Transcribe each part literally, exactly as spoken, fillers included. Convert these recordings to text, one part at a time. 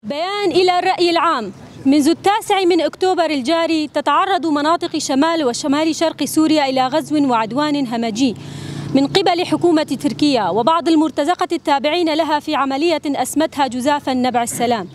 بيان إلى الرأي العام. منذ التاسع من أكتوبر الجاري تتعرض مناطق شمال وشمال شرق سوريا إلى غزو وعدوان همجي من قبل حكومة تركيا وبعض المرتزقة التابعين لها في عملية أسمتها جزافا نبع السلام،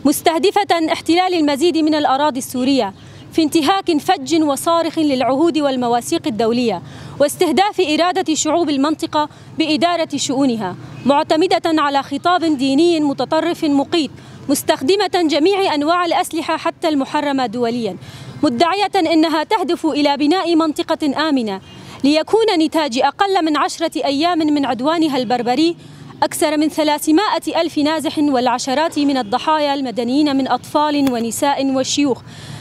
مستهدفة احتلال المزيد من الأراضي السورية في انتهاك فج وصارخ للعهود والمواثيق الدولية، واستهداف إرادة شعوب المنطقة بإدارة شؤونها، معتمدة على خطاب ديني متطرف مقيت، مستخدمة جميع أنواع الأسلحة حتى المحرمة دوليا، مدعية أنها تهدف إلى بناء منطقة آمنة ليكون نتاج أقل من عشرة أيام من عدوانها البربري أكثر من ثلاثمائة ألف نازح والعشرات من الضحايا المدنيين من أطفال ونساء وشيوخ.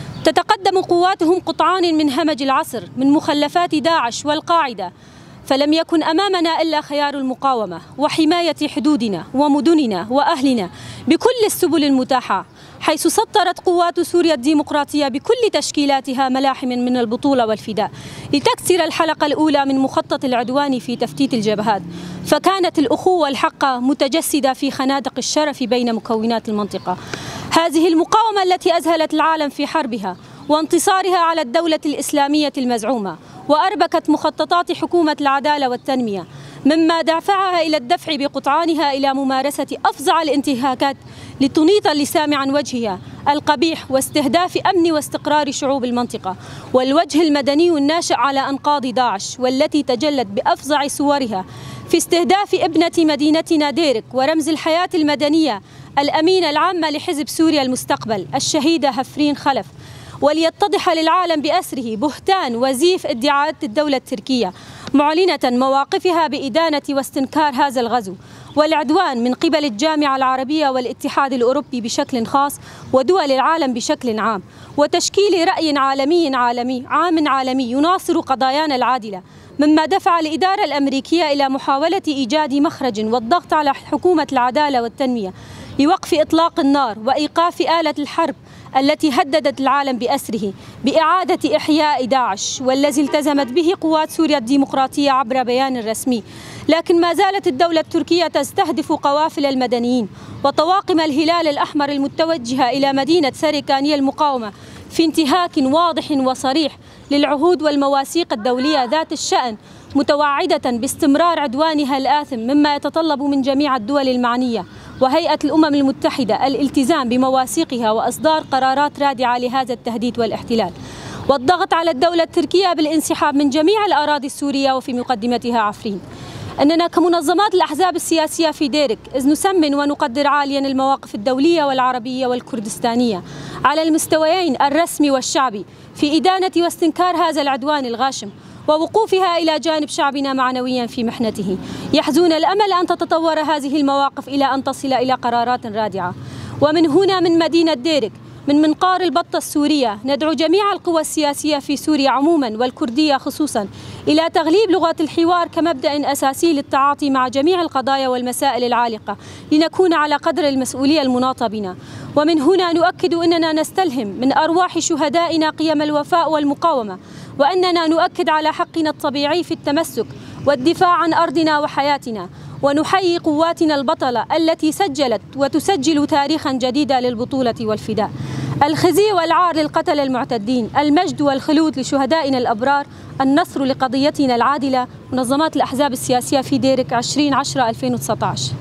تتقدم قواتهم قطعان من همج العصر من مخلفات داعش والقاعدة، فلم يكن أمامنا إلا خيار المقاومة وحماية حدودنا ومدننا وأهلنا بكل السبل المتاحة، حيث سطرت قوات سوريا الديمقراطية بكل تشكيلاتها ملاحم من البطولة والفداء لتكسر الحلقة الأولى من مخطط العدوان في تفتيت الجبهات، فكانت الأخوة الحقة متجسدة في خنادق الشرف بين مكونات المنطقة. هذه المقاومة التي أذهلت العالم في حربها وانتصارها على الدولة الإسلامية المزعومة، وأربكت مخططات حكومة العدالة والتنمية، مما دفعها إلى الدفع بقطعانها إلى ممارسة أفظع الانتهاكات لتنيط اللسام عن وجهها القبيح واستهداف أمن واستقرار شعوب المنطقة، والوجه المدني الناشئ على أنقاض داعش والتي تجلت بأفظع صورها في استهداف ابنة مدينتنا ديرك ورمز الحياة المدنية الأمينة العامة لحزب سوريا المستقبل الشهيدة هفرين خلف، وليتضح للعالم بأسره بهتان وزيف ادعاءات الدولة التركية، معلنة مواقفها بإدانة واستنكار هذا الغزو والعدوان من قبل الجامعة العربية والاتحاد الأوروبي بشكل خاص ودول العالم بشكل عام، وتشكيل رأي عالمي عالمي عام عالمي يناصر قضايانا العادلة، مما دفع الإدارة الأمريكية إلى محاولة إيجاد مخرج والضغط على حكومة العدالة والتنمية لوقف إطلاق النار وإيقاف آلة الحرب التي هددت العالم بأسره بإعادة إحياء داعش، والذي التزمت به قوات سوريا الديمقراطية عبر بيان رسمي. لكن ما زالت الدولة التركية تستهدف قوافل المدنيين وطواقم الهلال الأحمر المتوجهة إلى مدينة سريكانية المقاومة في انتهاك واضح وصريح للعهود والمواثيق الدولية ذات الشأن، متوعدة باستمرار عدوانها الآثم، مما يتطلب من جميع الدول المعنية وهيئة الأمم المتحدة الالتزام بمواثيقها وإصدار قرارات رادعة لهذا التهديد والاحتلال، والضغط على الدولة التركية بالانسحاب من جميع الأراضي السورية وفي مقدمتها عفرين. أننا كمنظمات الأحزاب السياسية في ديرك إذ نسمن ونقدر عاليا المواقف الدولية والعربية والكردستانية على المستويين الرسمي والشعبي في إدانة واستنكار هذا العدوان الغاشم ووقوفها إلى جانب شعبنا معنويا في محنته، يحزون الأمل أن تتطور هذه المواقف إلى أن تصل إلى قرارات رادعة. ومن هنا من مدينة ديرك من منقار البطة السورية ندعو جميع القوى السياسية في سوريا عموما والكردية خصوصا إلى تغليب لغة الحوار كمبدأ أساسي للتعاطي مع جميع القضايا والمسائل العالقة لنكون على قدر المسؤولية المناطة بنا. ومن هنا نؤكد أننا نستلهم من أرواح شهدائنا قيم الوفاء والمقاومة، وأننا نؤكد على حقنا الطبيعي في التمسك والدفاع عن أرضنا وحياتنا، ونحيي قواتنا البطلة التي سجلت وتسجل تاريخا جديدا للبطولة والفداء. الخزي والعار للقتلة المعتدين، المجد والخلود لشهدائنا الأبرار، النصر لقضيتنا العادلة. منظمات الأحزاب السياسية في ديرك عشرين عشرة ألفين وتسعة عشر.